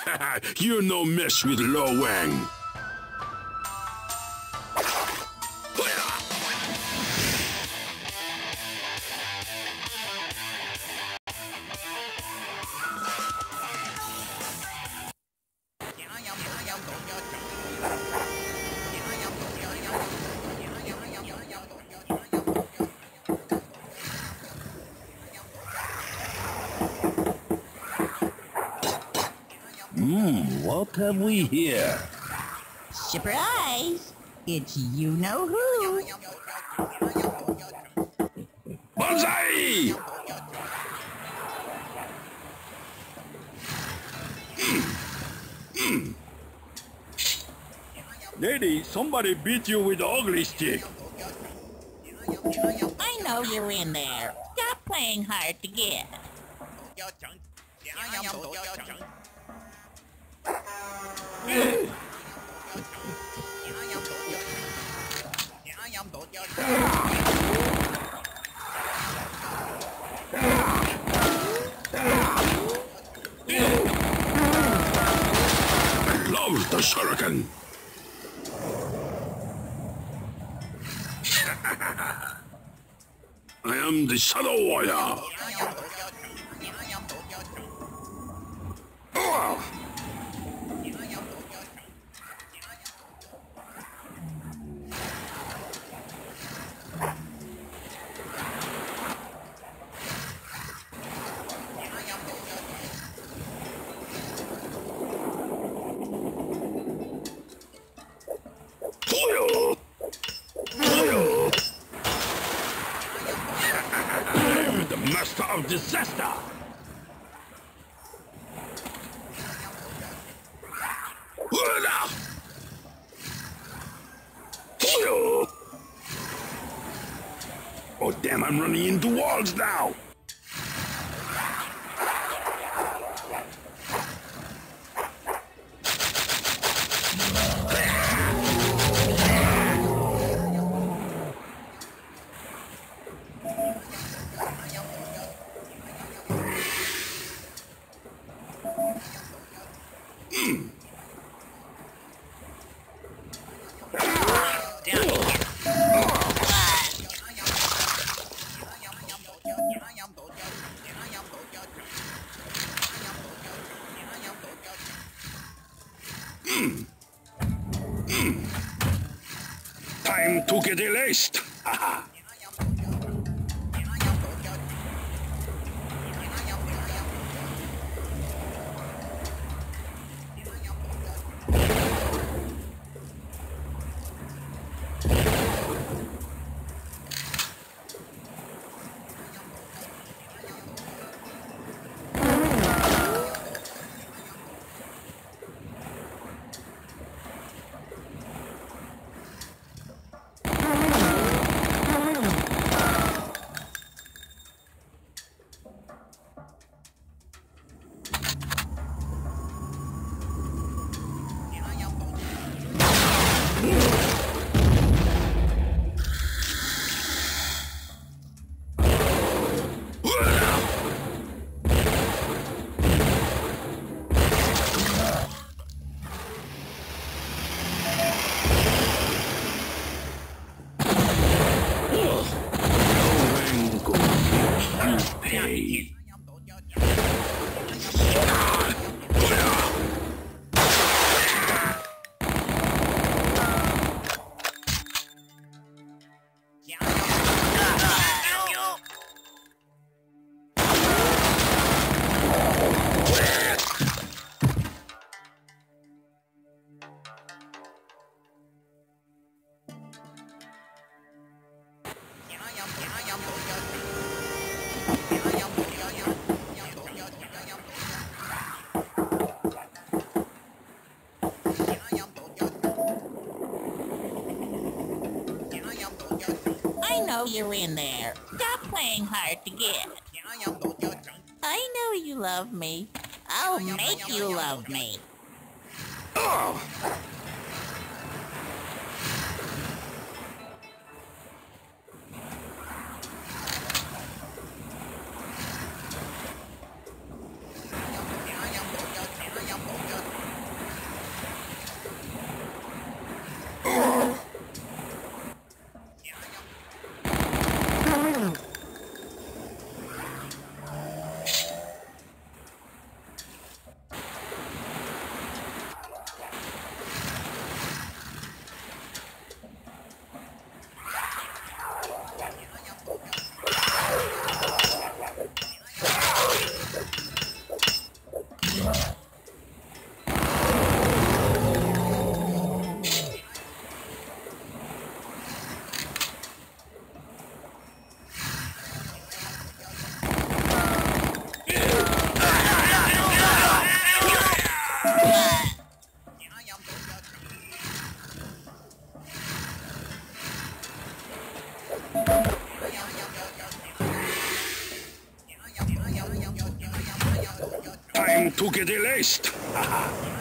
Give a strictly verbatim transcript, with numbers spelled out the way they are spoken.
You no mess with Lo Wang. Hmm, what have we here? Surprise! It's you-know-who. Banzai! Lady, somebody beat you with the ugly stick. I know you're in there. Stop playing hard to get. I love the shuriken. I am the Shadow Warrior. Oh. Toil. Toil. I'm the master of disaster. Hola. Toil. Oh damn, I'm running into walls now. Time to get erased. Haha. Hey. I know you're in there. Stop playing hard to get. I know you love me. I'll make you love me. Oh. Tu che te lest. Haha.